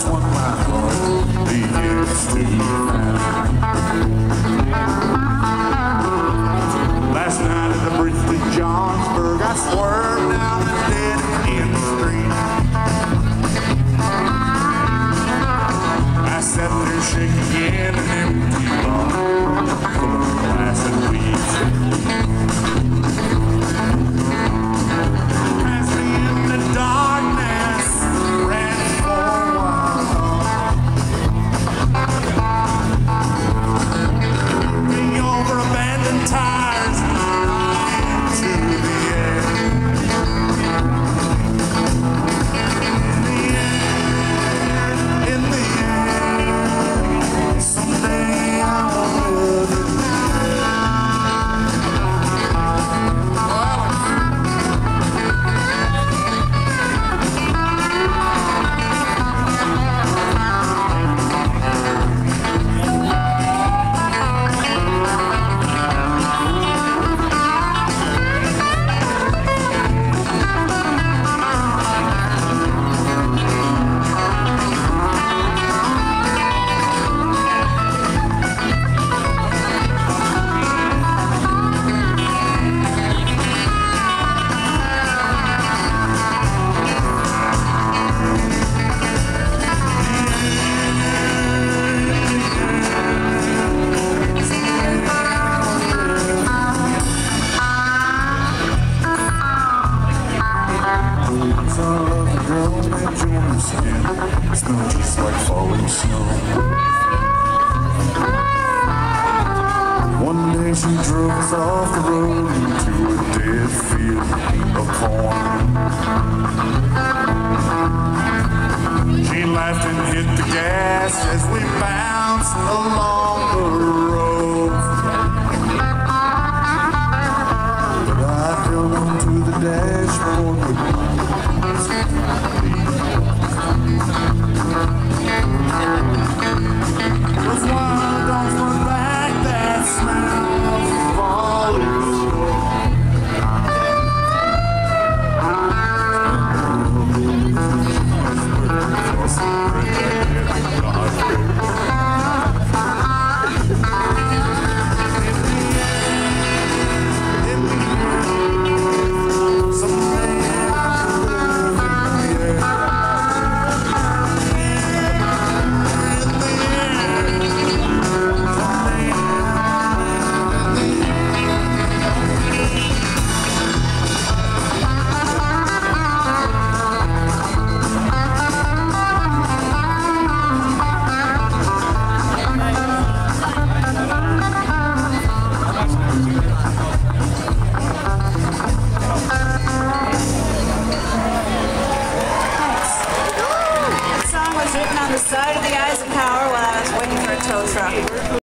times won my heart, the years to find. Last night at the bridge to Johnsburg, I swerved down the dead-end street. I sat there shaking in an empty bar, full of glass and weeds. Past me in the darkness, ran forward. Ring over abandoned tires, into the air. In the air, someday I'll live in the smell just like falling snow. One day she drove us off the road into a dead field of corn. She laughed and hit the gas as we bounced along the road. But I held on to the dashboard with my